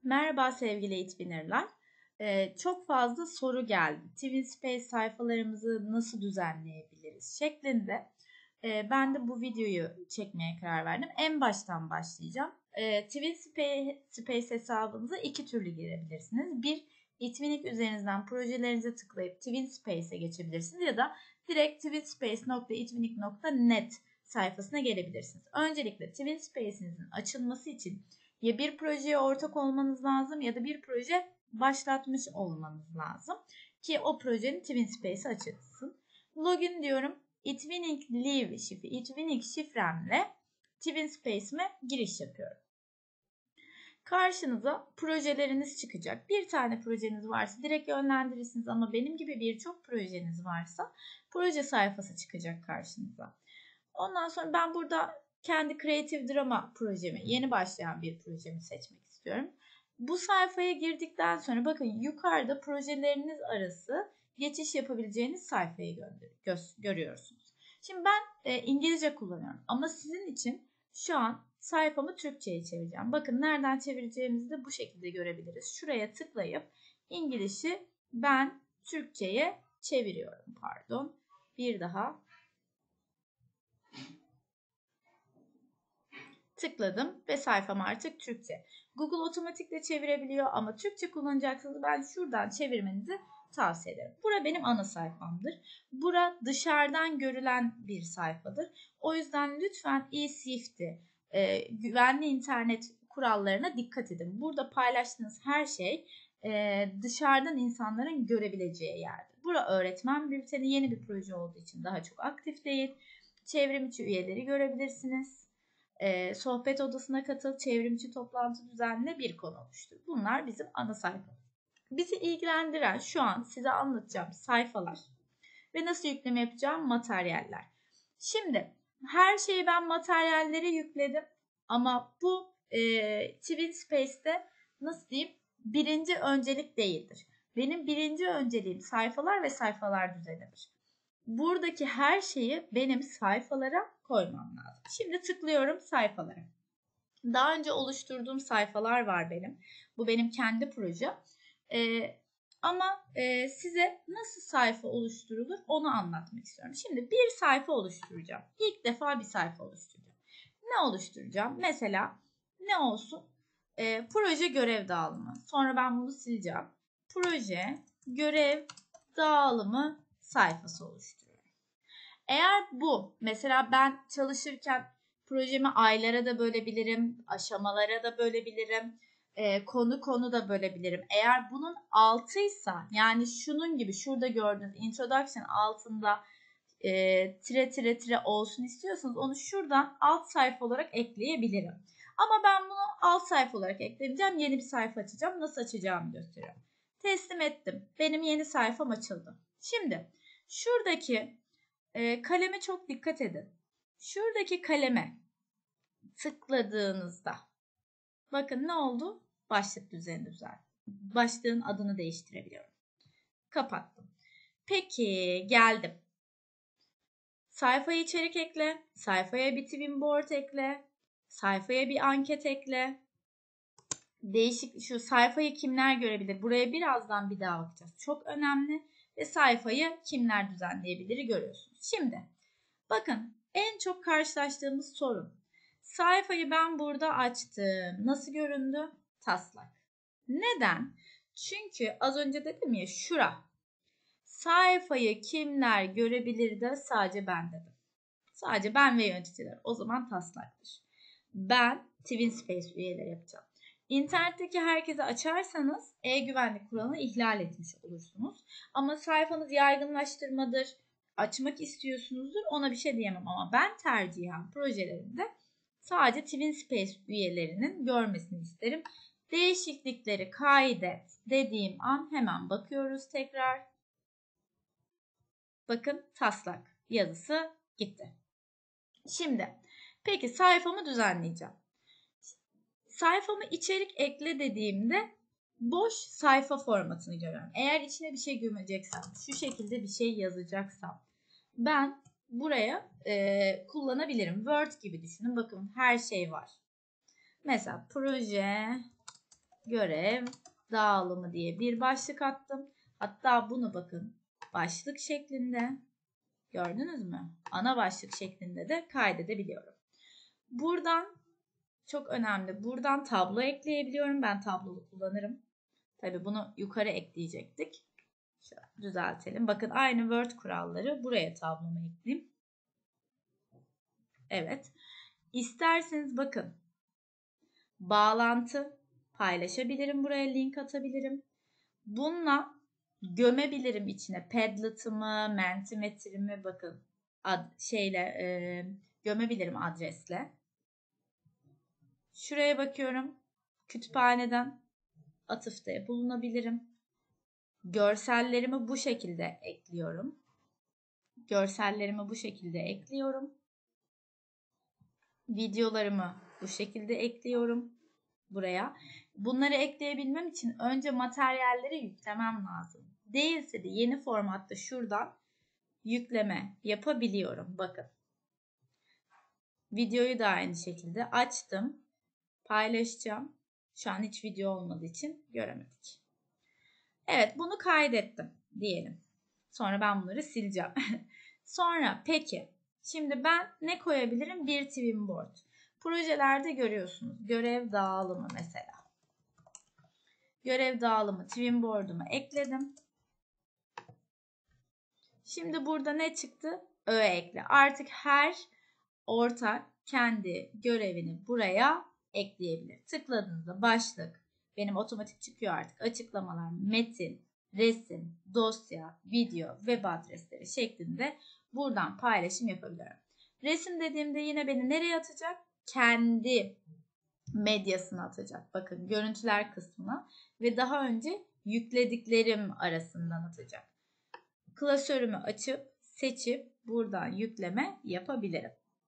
Merhaba sevgili Eğitmenler. Çok fazla soru geldi. TwinSpace sayfalarımızı nasıl düzenleyebiliriz şeklinde. Ben de bu videoyu çekmeye karar verdim. En baştan başlayacağım. TwinSpace hesabınıza iki türlü girebilirsiniz. Bir, Eğitmenlik üzerinizden projelerinize tıklayıp TwinSpace'e geçebilirsiniz ya da direkt twinspace.eğitmenlik.net sayfasına gelebilirsiniz. Öncelikle TwinSpace'inizin açılması için ya bir projeye ortak olmanız lazım ya da bir proje başlatmış olmanız lazım ki o projenin TwinSpace'i açılsın. Login diyorum. eTwinningLive şifremle TwinSpace'ime giriş yapıyorum. Karşınıza projeleriniz çıkacak. Bir tane projeniz varsa direkt yönlendirirsiniz ama benim gibi birçok projeniz varsa proje sayfası çıkacak karşınıza. Ondan sonra ben burada kendi Creative Drama projemi, yeni başlayan bir projemi seçmek istiyorum. Bu sayfaya girdikten sonra bakın yukarıda projeleriniz arası geçiş yapabileceğiniz sayfayı görüyorsunuz. Şimdi ben İngilizce kullanıyorum ama sizin için şu an sayfamı Türkçe'ye çevireceğim. Bakın nereden çevireceğimizi de bu şekilde görebiliriz. Şuraya tıklayıp İngiliz'i ben Türkçe'ye çeviriyorum. Pardon. Bir daha. Tıkladım ve sayfam artık Türkçe. Google otomatikle çevirebiliyor ama Türkçe kullanacaksanız ben şuradan çevirmenizi tavsiye ederim. Bura benim ana sayfamdır. Bura dışarıdan görülen bir sayfadır. O yüzden lütfen eSafety, güvenli internet kurallarına dikkat edin. Burada paylaştığınız her şey dışarıdan insanların görebileceği yerdir. Bura öğretmen bülteni, yeni bir proje olduğu için daha çok aktif değil. Çevrim içi üyeleri görebilirsiniz. Sohbet odasına katıl, çevrimçi toplantı düzenle, bir konu oluştur. Bunlar bizim ana sayfamız. Bizi ilgilendiren şu an size anlatacağım sayfalar ve nasıl yükleme yapacağım materyaller. Şimdi her şeyi ben materyallere yükledim ama bu TwinSpace'te nasıl diyeyim birinci öncelik değildir. Benim birinci önceliğim sayfalar ve sayfalar düzenidir. Buradaki her şeyi benim sayfalara koymam lazım. Şimdi tıklıyorum sayfalara. Daha önce oluşturduğum sayfalar var benim. Bu benim kendi projem. Ama size nasıl sayfa oluşturulur onu anlatmak istiyorum. Şimdi bir sayfa oluşturacağım. İlk defa bir sayfa oluşturacağım. Ne oluşturacağım? Mesela ne olsun? Proje görev dağılımı. Sonra ben bunu sileceğim. Proje görev dağılımı sayfası oluşturuyorum. Eğer bu mesela ben çalışırken projemi aylara da bölebilirim, aşamalara da bölebilirim, konu da bölebilirim. Eğer bunun altıysa yani şunun gibi şurada gördüğünüz introduction altında tire olsun istiyorsanız onu şuradan alt sayfa olarak ekleyebilirim. Ama ben bunu alt sayfa olarak ekleyeceğim. Yeni bir sayfa açacağım. Nasıl açacağımı gösteriyorum. Teslim ettim. Benim yeni sayfam açıldı. Şimdi şuradaki kaleme çok dikkat edin. Şuradaki kaleme tıkladığınızda bakın ne oldu? Başlık düzeni düzeldi. Başlığın adını değiştirebiliyorum. Kapattım. Peki geldim. Sayfaya içerik ekle. Sayfaya bir twin board ekle. Sayfaya bir anket ekle. Değişik şu sayfayı kimler görebilir? Buraya birazdan bir daha bakacağız. Çok önemli. Ve sayfayı kimler düzenleyebilir görüyorsunuz. Şimdi bakın en çok karşılaştığımız sorun. Sayfayı ben burada açtım. Nasıl göründü? Taslak. Neden? Çünkü az önce dedim ya şura. Sayfayı kimler görebilir de sadece ben dedim. Sadece ben ve yöneticiler. O zaman taslaktır. Ben TwinSpace üyeleri yapacağım. İnternetteki herkese açarsanız e-güvenlik kuralını ihlal etmiş olursunuz. Ama sayfanız yaygınlaştırmadır, açmak istiyorsunuzdur ona bir şey diyemem. Ama ben tercihen projelerimde sadece TwinSpace üyelerinin görmesini isterim. Değişiklikleri kaydet dediğim an hemen bakıyoruz tekrar. Bakın taslak yazısı gitti. Şimdi peki sayfamı düzenleyeceğim. Sayfamı içerik ekle dediğimde boş sayfa formatını görüyorum. Eğer içine bir şey gömeceksem, şu şekilde bir şey yazacaksam ben buraya kullanabilirim. Word gibi düşünün. Bakın her şey var. Mesela proje görev dağılımı diye bir başlık attım. Hatta bunu bakın başlık şeklinde, gördünüz mü? Ana başlık şeklinde de kaydedebiliyorum. Buradan çok önemli. Buradan tablo ekleyebiliyorum. Ben tablolu kullanırım. Tabii bunu yukarı ekleyecektik. Şöyle düzeltelim. Bakın aynı Word kuralları buraya tablomu ekleyeyim. Evet. İsterseniz bakın bağlantı paylaşabilirim. Buraya link atabilirim. Bununla gömebilirim içine. Padlet'ımı, Mentimeter'imi bakın gömebilirim adresle. Şuraya bakıyorum. Kütüphaneden atıfta bulunabilirim. Görsellerimi bu şekilde ekliyorum. Videolarımı bu şekilde ekliyorum buraya. Bunları ekleyebilmem için önce materyalleri yüklemem lazım. Değilse de yeni formatta şuradan yükleme yapabiliyorum. Bakın. Videoyu da aynı şekilde açtım. Paylaşacağım. Şu an hiç video olmadığı için göremedik. Evet, bunu kaydettim diyelim. Sonra ben bunları sileceğim. Sonra peki şimdi ben ne koyabilirim? Bir twin board. Projelerde görüyorsunuz. Görev dağılımı mesela. Görev dağılımı twin board'uma ekledim. Şimdi burada ne çıktı? Öğe ekle. Artık her ortak kendi görevini buraya ekleyebilir. Tıkladığınızda başlık benim otomatik çıkıyor artık. Açıklamalar, metin, resim, dosya, video, web adresleri şeklinde buradan paylaşım yapabiliyorum. Resim dediğimde yine beni nereye atacak? Kendi medyasına atacak. Bakın görüntüler kısmına ve daha önce yüklediklerim arasından atacak. Klasörümü açıp seçip buradan yükleme yapabilirim.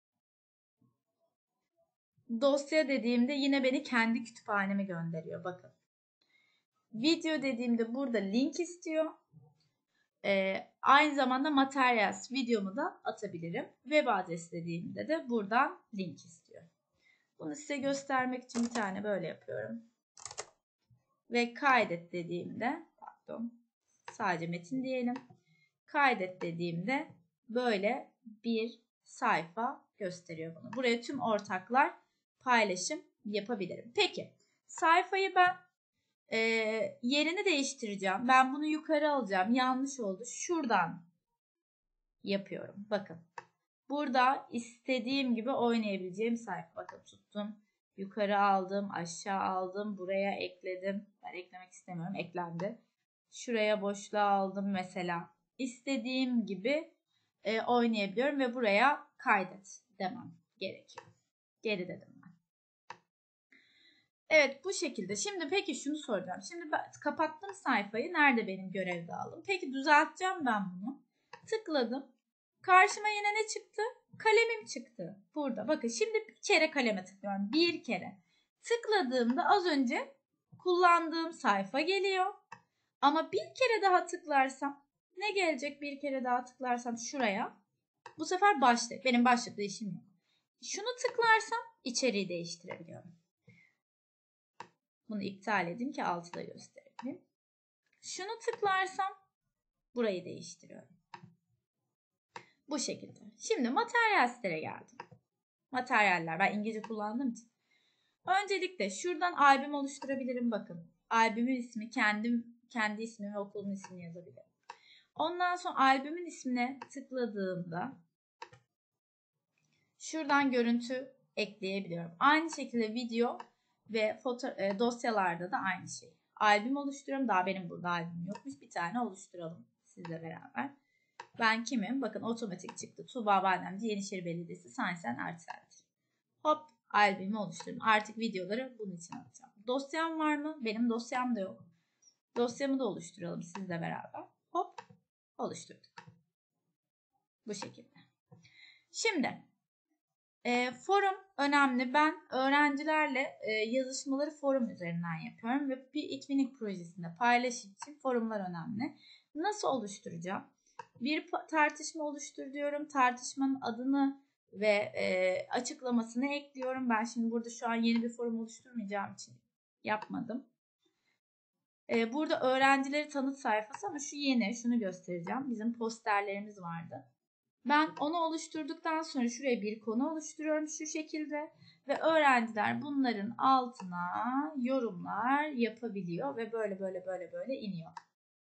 Dosya dediğimde yine beni kendi kütüphaneme gönderiyor. Bakın. Video dediğimde burada link istiyor. Aynı zamanda Materials videomu da atabilirim. Web adresi dediğimde de buradan link istiyor. Bunu size göstermek için bir tane böyle yapıyorum. Ve kaydet dediğimde, sadece metin diyelim. Kaydet dediğimde böyle bir sayfa gösteriyor bunu. Buraya tüm ortaklar paylaşım yapabilirim. Peki sayfayı ben yerini değiştireceğim. Ben bunu yukarı alacağım. Yanlış oldu. Şuradan yapıyorum. Bakın. Burada istediğim gibi oynayabileceğim sayfa. Bakın tuttum. Yukarı aldım. Aşağı aldım. Buraya ekledim. Ben eklemek istemiyorum. Eklendi. Şuraya boşluğa aldım mesela. İstediğim gibi oynayabiliyorum ve buraya kaydet demem gerekiyor. Geri dedim ben. Evet bu şekilde. Şimdi peki şunu soracağım. Şimdi ben kapattım sayfayı. Nerede benim görev dağılım? Peki düzelteceğim ben bunu. Tıkladım. Karşıma yine ne çıktı? Kalemim çıktı. Burada. Bakın şimdi bir kere kaleme tıklıyorum. Bir kere. Tıkladığımda az önce kullandığım sayfa geliyor. Ama bir kere daha tıklarsam ne gelecek? Bir kere daha tıklarsam şuraya. Bu sefer başlık. Benim başlıkla işim yok. Şunu tıklarsam içeriği değiştirebiliyorum. Bunu iptal edeyim ki altıda gösterelim. Şunu tıklarsam burayı değiştiriyorum. Bu şekilde. Şimdi materyallere geldim. Materyaller. Ben İngilizce kullandığım için. Öncelikle şuradan albüm oluşturabilirim. Bakın. Albümün ismi kendi ismimi ve okulumun ismini yazabilirim. Ondan sonra albümün ismine tıkladığımda şuradan görüntü ekleyebiliyorum. Aynı şekilde video ve dosyalarda da aynı şey. Albüm oluşturuyorum. Daha benim burada albüm yokmuş. Bir tane oluşturalım sizle beraber. Ben kimim? Bakın otomatik çıktı. Tuğba Bademci, Yenişehir Belediyesi, Sansen Artsel'dir. Hop albümü oluşturdum. Artık videoları bunun için atacağım. Dosyam var mı? Benim dosyam da yok. Dosyamı da oluşturalım sizle beraber. Hop oluşturduk. Bu şekilde. Şimdi forum önemli. Ben öğrencilerle yazışmaları forum üzerinden yapıyorum ve bir etkinlik projesinde paylaşım için forumlar önemli. Nasıl oluşturacağım? Bir tartışma oluştur diyorum. Tartışmanın adını ve açıklamasını ekliyorum. Ben şimdi burada şu an yeni bir forum oluşturmayacağım için yapmadım. Burada öğrencileri tanıt sayfası ama şu yeni, şunu göstereceğim. Bizim posterlerimiz vardı. Ben onu oluşturduktan sonra şuraya bir konu oluşturuyorum şu şekilde. Ve öğrenciler bunların altına yorumlar yapabiliyor ve böyle iniyor.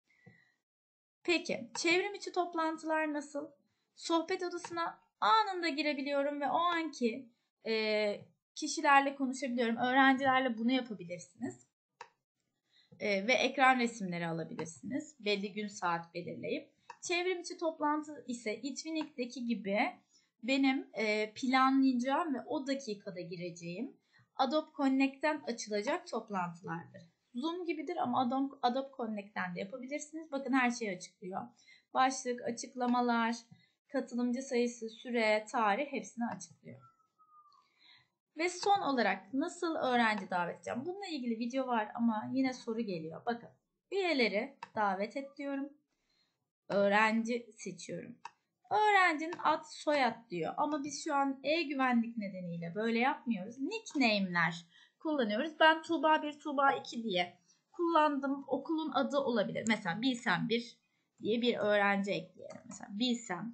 Peki çevrim içi toplantılar nasıl? Sohbet odasına anında girebiliyorum ve o anki kişilerle konuşabiliyorum. Öğrencilerle bunu yapabilirsiniz. Ve ekran resimleri alabilirsiniz. Belli gün saat belirleyip. Çevrim içi toplantı ise Itwinik'teki gibi benim planlayacağım ve o dakikada gireceğim Adobe Connect'ten açılacak toplantılardır. Zoom gibidir ama Adobe Connect'ten de yapabilirsiniz. Bakın her şeyi açıklıyor. Başlık, açıklamalar, katılımcı sayısı, süre, tarih hepsini açıklıyor. Ve son olarak nasıl öğrenci davet edeceğim? Bununla ilgili video var ama yine soru geliyor. Bakın üyeleri davet et diyorum. Öğrenci seçiyorum. Öğrencinin ad soyad diyor ama biz şu an e-güvenlik nedeniyle böyle yapmıyoruz. Nickname'ler kullanıyoruz. Ben Tuğba 1, Tuğba 2 diye kullandım. Okulun adı olabilir. Mesela Bilsem 1 diye bir öğrenci ekleyelim. Mesela Bilsem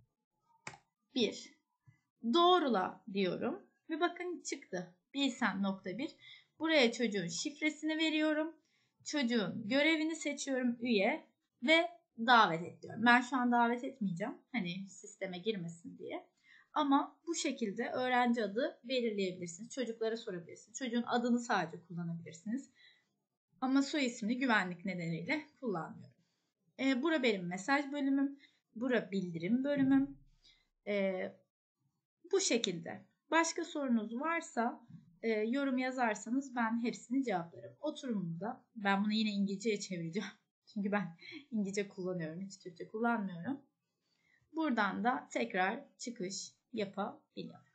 1. Doğrula diyorum. Ve bakın çıktı. Bilsem.1. Buraya çocuğun şifresini veriyorum. Çocuğun görevini seçiyorum üye ve davet ediyorum. Ben şu an davet etmeyeceğim. Hani sisteme girmesin diye. Ama bu şekilde öğrenci adı belirleyebilirsiniz. Çocuklara sorabilirsiniz. Çocuğun adını sadece kullanabilirsiniz. Ama soy ismini güvenlik nedeniyle kullanmıyorum. Bura benim mesaj bölümüm. Bura bildirim bölümüm. Bu şekilde. Başka sorunuz varsa yorum yazarsanız ben hepsini cevaplarım. Oturumda ben bunu yine İngilizceye çevireceğim. Çünkü ben İngilizce kullanıyorum. Hiç Türkçe kullanmıyorum. Buradan da tekrar çıkış yapabiliyorum.